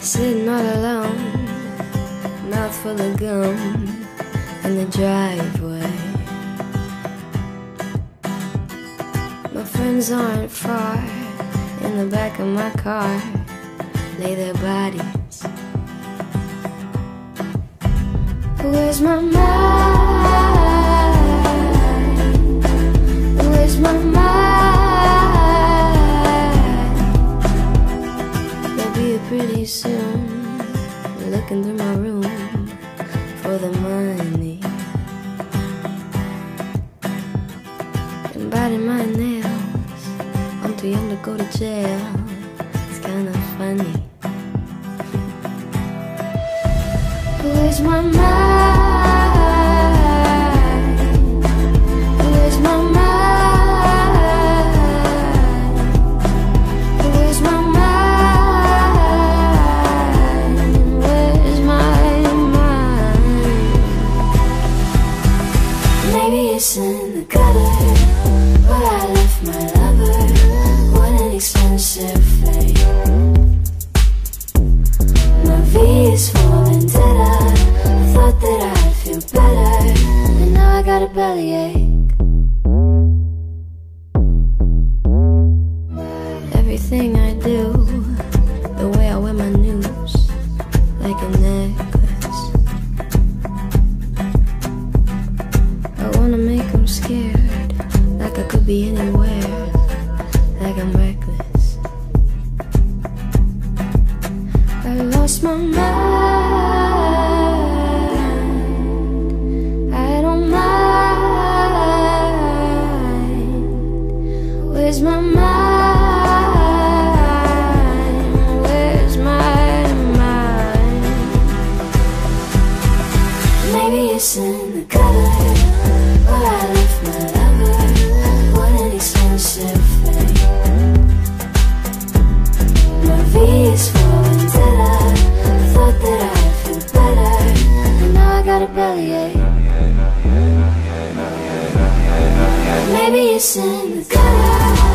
Sitting all alone, mouth full of gum in the driveway. My friends aren't far, in the back of my car lay their bodies. Where's my mind? Where's my mind? They'll be here pretty soon, looking through my room for the money and biting my nails. I'm too young to go to jail. It's kinda funny. Where's my mind? Where's my mind? Where's my mind? Where's my mind? Maybe it's in the gutter where I left my lover. What an expensive fate. My V is for vendetta. I thought that I'd feel better, and now I got a bellyache. Everything I do, the way I wear my news, like a necklace. I wanna make them scared, like I could be anywhere, like I'm reckless. I lost my mind, I don't mind. Where's my mind? Where's my mind? Maybe it's in the gutter where I left my lover. What an expensive fate. My V is for vendetta. I thought that I'd feel better, and now I got a bellyache. Maybe it's in the gutter.